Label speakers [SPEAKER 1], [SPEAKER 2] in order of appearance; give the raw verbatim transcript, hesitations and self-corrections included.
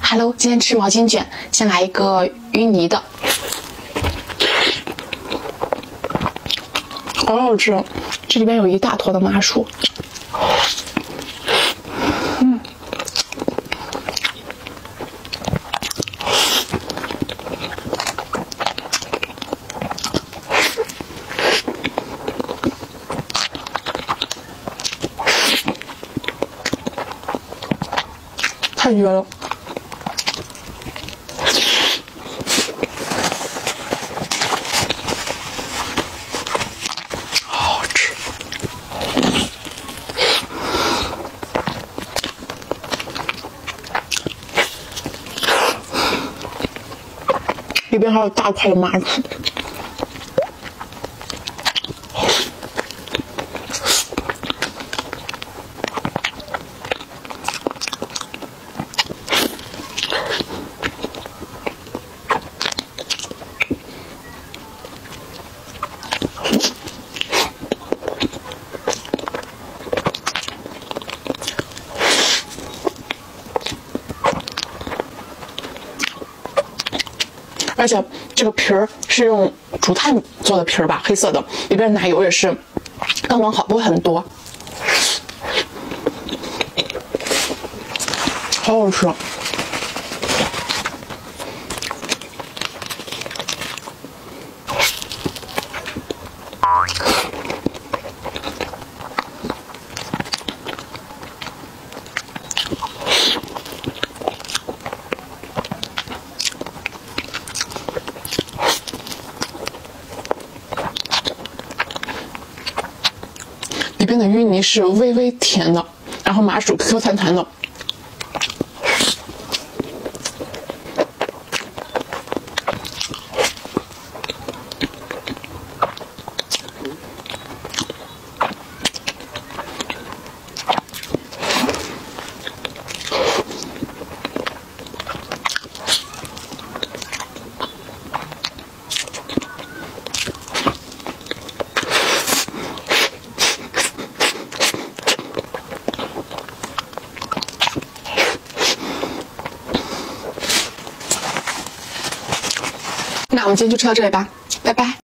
[SPEAKER 1] Hello， 今天吃毛巾卷，先来一个芋泥的，好好吃。这里边有一大坨的麻薯，嗯，太绝了。 里边还有大块的麻薯，而且这个皮儿是用竹炭做的皮儿吧，黑色的，里边奶油也是刚刚好，不会很多，好好吃。里边的芋泥是微微甜的，然后麻薯 Q Q 弹弹的。那我们今天就吃到这里吧，拜拜。